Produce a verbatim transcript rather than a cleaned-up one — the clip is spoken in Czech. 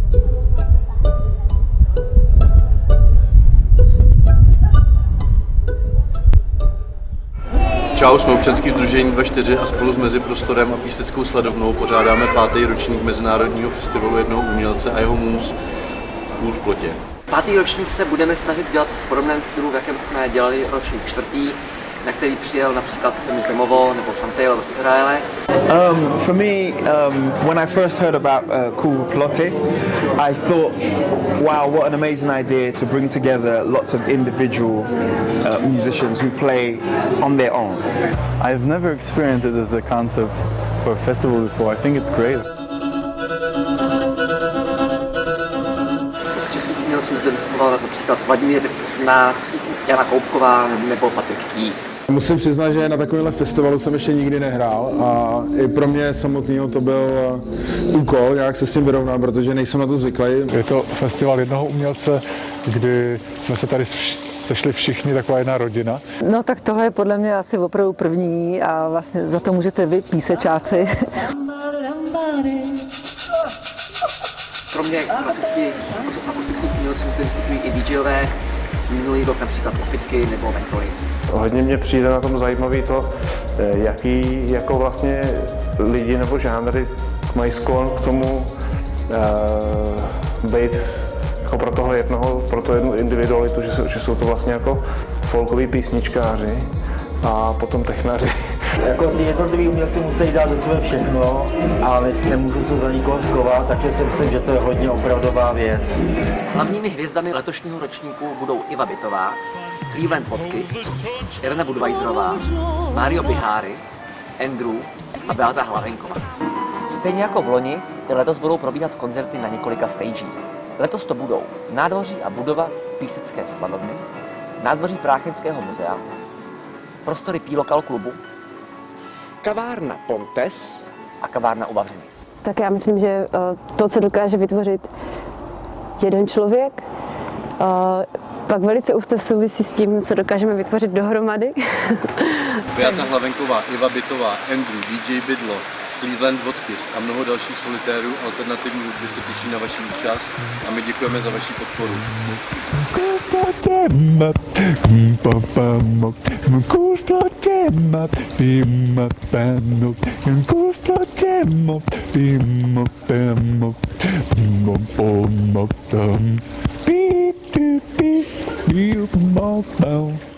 Čau, jsme občanský sdružení dva čtyři a spolu s Meziprostorem a Píseckou sladovnou pořádáme pátý ročník Mezinárodního festivalu jednoho umělce a jeho můz Kůl v plotě. Pátý ročník se budeme snažit dělat v podobném stylu, v jakém jsme dělali ročník čtvrtý, na který přijel například Femi Klimovo nebo Santiago z Izraele. Um, for me, um, when I first heard about uh, Kůl v plotě, I thought, wow, what an amazing idea to bring together lots of individual uh, musicians who play on their own. I've never experienced it as a concept for a festival before. I think it's great. Z českých umělců zde vystupoval například Vladimír Pět osmnáct, Jana Koupková nebo Patrik Ký. Musím přiznat, že na takovémhle festivalu jsem ještě nikdy nehrál a i pro mě samotného to byl úkol, jak se s tím vyrovnat, protože nejsem na to zvyklý. Je to festival jednoho umělce, kdy jsme se tady sešli všichni, taková jedna rodina. No tak tohle je podle mě asi opravdu první a vlastně za to můžete vy, písečáci. Kromě klasických akustických umělců zde vystupují i DJové, minulý rok například Ofitky nebo Mentory. Hodně mě přijde na tom zajímavý to, jaký jako vlastně lidi nebo žánry mají sklon k tomu uh, být jako pro toho jednoho, pro to jednu individualitu, že jsou, že jsou to vlastně jako folkoví písničkáři a potom technaři. Jako ty jednotliví umělci musí dát ze sebe všechno, ale nemůžu se za nikoho schovat, takže si myslím, že to je hodně opravdová věc. Hlavními hvězdami letošního ročníku budou Iva Bitová, Cleveland Vodkiss, Irena Budweiserová, Mario Bihari, Andrew a Beata Hlavenková. Stejně jako v loni, i letos budou probíhat koncerty na několika stagích. Letos to budou nádvoří a budova Písecké sladovny, nádvoří Práchenského muzea, prostory P-Lokal klubu, kavárna Pontes a kavárna U Vavřiny. Tak já myslím, že to, co dokáže vytvořit jeden člověk, pak velice úzce souvisí s tím, co dokážeme vytvořit dohromady. Beata Hlavenková, Iva Bitová, Andrew, D J Bydlo, Cleveland Vodkiss a mnoho dalších solitérů alternativní hudby se těší na vaši účast a my děkujeme za vaši podporu. You